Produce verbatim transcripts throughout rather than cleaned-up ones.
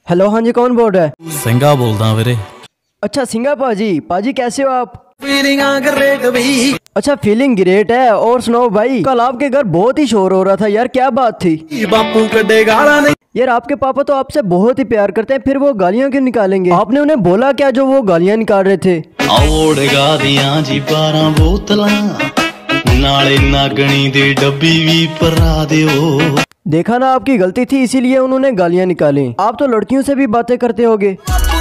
Hello, हाँ जी, कौन बोल रहा है? सिंगा बोलदा वीरे। अच्छा सिंगा पाजी, पाजी कैसे हो आप? फीलिंग ग्रेट भाई। अच्छा फीलिंग ग्रेट है। और सुनाओ भाई, कल आपके घर बहुत ही शोर हो रहा था यार, क्या बात थी? बापू कड्डे गाला नहीं। यार आपके पापा तो आपसे बहुत ही प्यार करते हैं, फिर वो गालियाँ क्यों निकालेंगे? आपने उन्हें बोला क्या जो वो गालियाँ निकाल रहे थे? ओड़गा दियां जी बारह बोतलां नाले नागनी दे डब्बी भी परा दियो। देखा ना, आपकी गलती थी इसीलिए उन्होंने गालियाँ निकाली। आप तो लड़कियों से भी बातें करते होगे।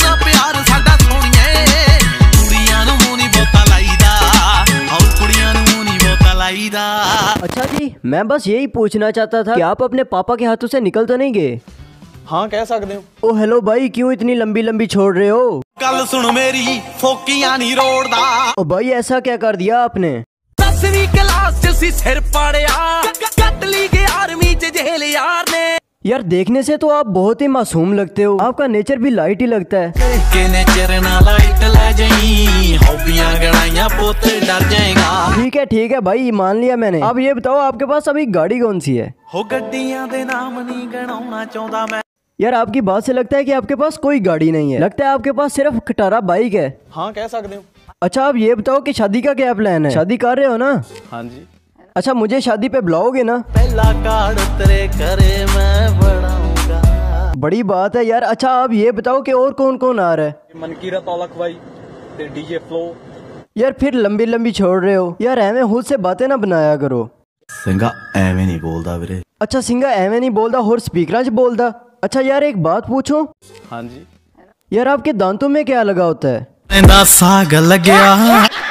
अच्छा जी, मैं बस यही पूछना चाहता था कि आप अपने पापा के हाथों से निकल तो नहीं गए? हाँ कह सकते हो। ओ हेलो भाई, क्यों इतनी लंबी लंबी छोड़ रहे हो? गल सुन मेरी फोकियां नहीं रोड़दा। ओ भाई ऐसा क्या कर दिया आपने? दसवीं क्लास च सी सिर पड़िया कट ली गई आर्मी च जेल यार ने। यार देखने से तो आप बहुत ही मासूम लगते हो, आपका नेचर भी लाइट ही लगता है। के नेचर ना लाइट ले जाई, हॉबियां गड़ाइयां पोते डर जाएगा। ठीक है ठीक है भाई, मान लिया मैंने। अब ये बताओ आपके पास अभी गाड़ी कौन सी है? हो गड्डियां दे नाम नहीं गणाउना चाहता मैं। यार आपकी बात से लगता है कि आपके पास कोई गाड़ी नहीं है, लगता है आपके पास सिर्फ खटारा बाइक है। हाँ कह सकते हो। अच्छा आप ये बताओ कि शादी का क्या प्लान है? शादी कर रहे हो ना? हाँ जी। अच्छा मुझे शादी पे बुलाओगे ना? पहला कार्ड तेरे करे मैं बढ़ाऊंगा। बड़ी बात है यार। अच्छा आप ये बताओ कि और कौन कौन आ रहा है? मनकीरत औलख भाई ते डीजे फ्लो। यार फिर लंबी लंबी छोड़ रहे हो यार, एवं खुद से बातें ना बनाया करो। सिंगा एवें नहीं बोलदा वीरे। अच्छा सिंगा एवं नहीं बोलदा, होर स्पीकर च बोलदा। अच्छा यार एक बात पूछूं? हाँ जी। यार आपके दांतों में क्या लगा होता है? साग लग गया।